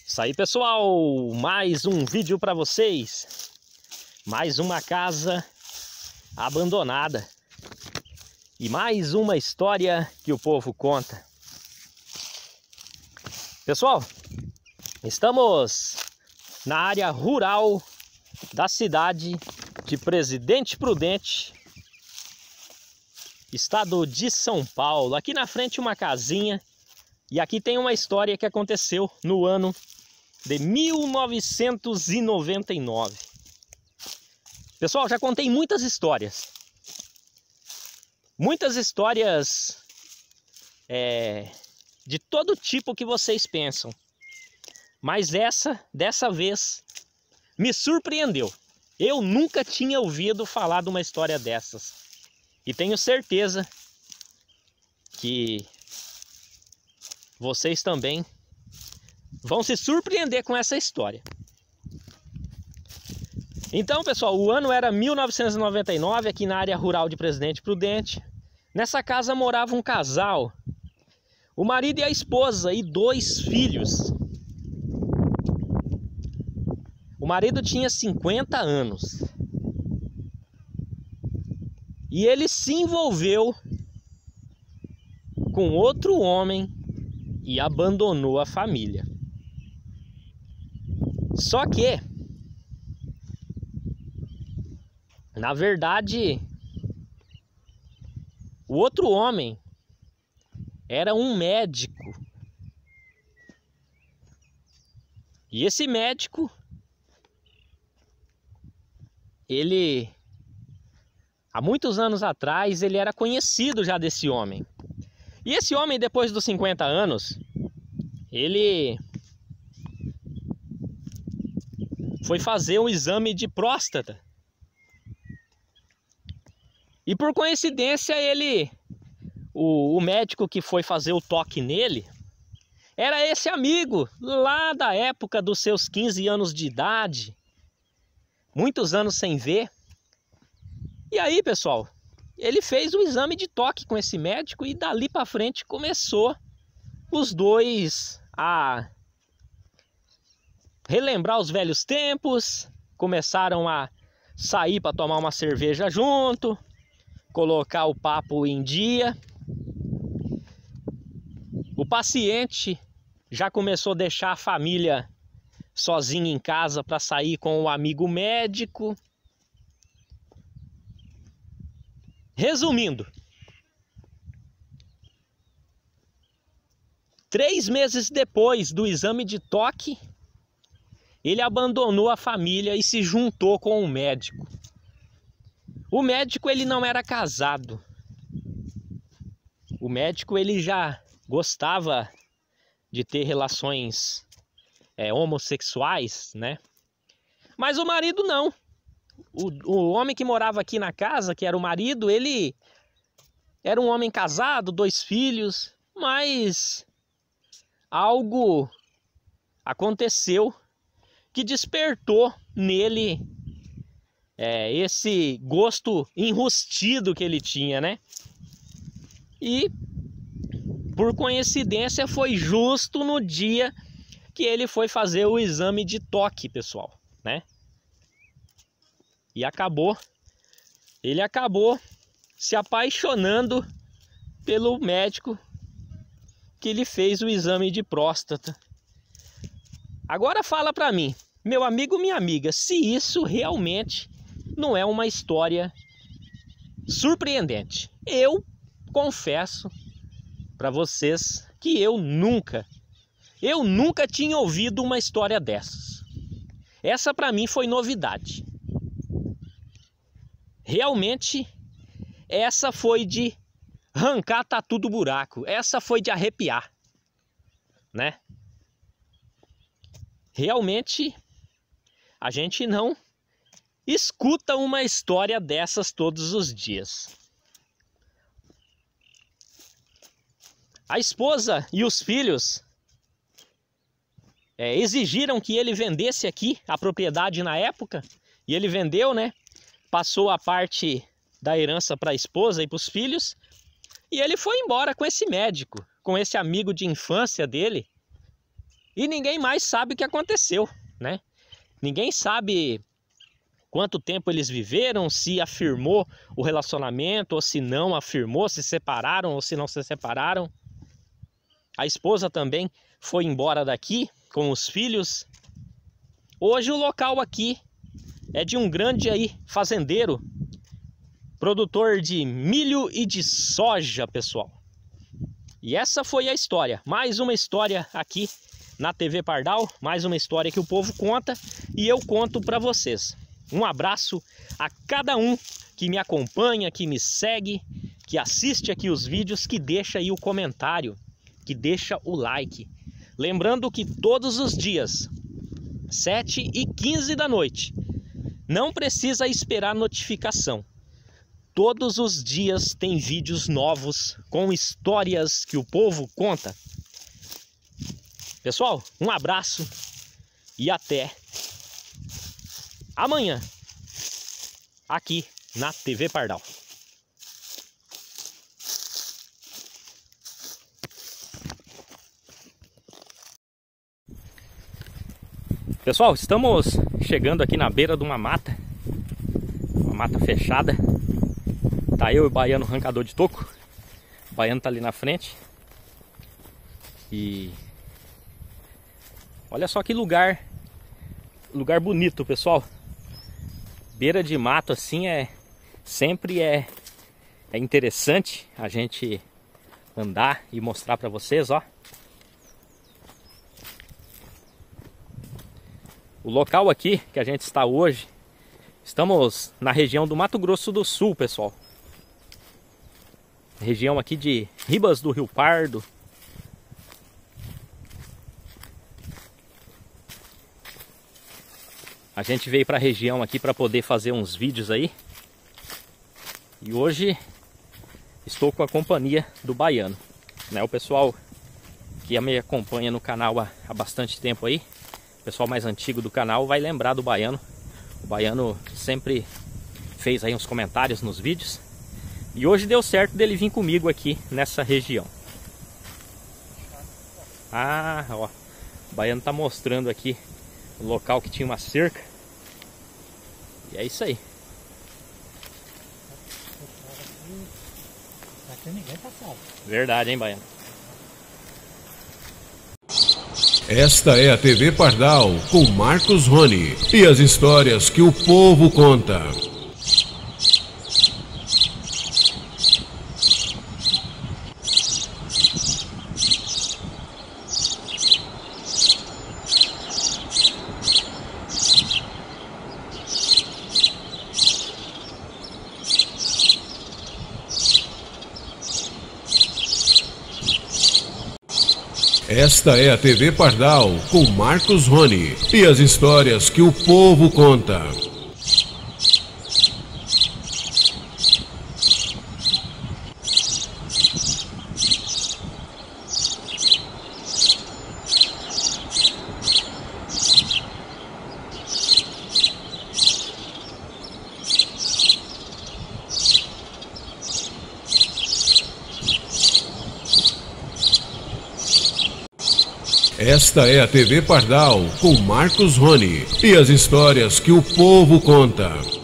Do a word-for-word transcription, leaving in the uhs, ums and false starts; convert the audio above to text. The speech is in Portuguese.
Isso aí, pessoal, mais um vídeo para vocês. Mais uma casa abandonada. E mais uma história que o povo conta. Pessoal, estamos na área rural da cidade de Presidente Prudente, estado de São Paulo. Aqui na frente uma casinha. E aqui tem uma história que aconteceu no ano de mil novecentos e noventa e nove. Pessoal, já contei muitas histórias. Muitas histórias é, de todo tipo que vocês pensam. Mas essa, dessa vez, me surpreendeu. Eu nunca tinha ouvido falar de uma história dessas. E tenho certeza que vocês também vão se surpreender com essa história. Então, pessoal, o ano era mil novecentos e noventa e nove, aqui na área rural de Presidente Prudente. Nessa casa morava um casal, o marido e a esposa e dois filhos. O marido tinha cinquenta anos. E ele se envolveu com outro homem e abandonou a família. Só que, na verdade, o outro homem era um médico. E esse médico, ele, há muitos anos atrás, ele era conhecido já desse homem. E esse homem, depois dos cinquenta anos, ele foi fazer um exame de próstata. E por coincidência, ele, o, o médico que foi fazer o toque nele, era esse amigo lá da época dos seus quinze anos de idade. Muitos anos sem ver. E aí, pessoal, ele fez o exame de toque com esse médico e dali para frente começou os dois a relembrar os velhos tempos, começaram a sair para tomar uma cerveja junto, colocar o papo em dia. O paciente já começou a deixar a família sozinha em casa para sair com o amigo médico. Resumindo, três meses depois do exame de toque, ele abandonou a família e se juntou com o médico. O médico, ele não era casado. O médico, ele já gostava de ter relações é, homossexuais, né? Mas o marido não. O, o homem que morava aqui na casa, que era o marido, ele era um homem casado, dois filhos, mas algo aconteceu que despertou nele é, esse gosto enrustido que ele tinha, né? E, por coincidência, foi justo no dia que ele foi fazer o exame de toque, pessoal, né? E acabou, ele acabou se apaixonando pelo médico que lhe fez o exame de próstata. Agora fala pra mim, meu amigo, minha amiga, se isso realmente não é uma história surpreendente. Eu confesso pra vocês que eu nunca, eu nunca tinha ouvido uma história dessas. Essa pra mim foi novidade. Realmente, essa foi de arrancar tatu do buraco. Essa foi de arrepiar, né? Realmente, a gente não escuta uma história dessas todos os dias. A esposa e os filhos é, exigiram que ele vendesse aqui a propriedade na época. E ele vendeu, né? Passou a parte da herança para a esposa e para os filhos. E ele foi embora com esse médico, com esse amigo de infância dele. E ninguém mais sabe o que aconteceu, né? Ninguém sabe quanto tempo eles viveram, se afirmou o relacionamento ou se não afirmou, se separaram ou se não se separaram. A esposa também foi embora daqui com os filhos. Hoje o local aqui é de um grande aí fazendeiro, produtor de milho e de soja, pessoal. E essa foi a história, mais uma história aqui na T V Pardal, mais uma história que o povo conta e eu conto para vocês. Um abraço a cada um que me acompanha, que me segue, que assiste aqui os vídeos, que deixa aí o comentário, que deixa o like. Lembrando que todos os dias, sete e quinze da noite, não precisa esperar notificação. Todos os dias tem vídeos novos com histórias que o povo conta. Pessoal, um abraço e até amanhã, aqui na T V Pardal. Pessoal, estamos chegando aqui na beira de uma mata, uma mata fechada. Tá eu e o Baiano arrancador de toco. O Baiano tá ali na frente. E olha só que lugar, lugar bonito, pessoal. Beira de mato assim é sempre é, é interessante a gente andar e mostrar para vocês, ó. O local aqui que a gente está hoje, estamos na região do Mato Grosso do Sul, pessoal. Região aqui de Ribas do Rio Pardo. A gente veio para a região aqui para poder fazer uns vídeos aí. E hoje estou com a companhia do Baiano, né? O pessoal que me acompanha no canal há, há bastante tempo aí, o pessoal mais antigo do canal vai lembrar do Baiano. O Baiano sempre fez aí uns comentários nos vídeos. E hoje deu certo dele vir comigo aqui nessa região. Ah, ó, o Baiano tá mostrando aqui o local que tinha uma cerca. E é isso aí. Aqui ninguém passava. Verdade, hein, Baiano? Esta é a T V Pardal com Marcos Rony e as histórias que o povo conta. Esta é a T V Pardal com Marcos Rony e as histórias que o povo conta. Esta é a T V Pardal com Marcos Rony e as histórias que o povo conta.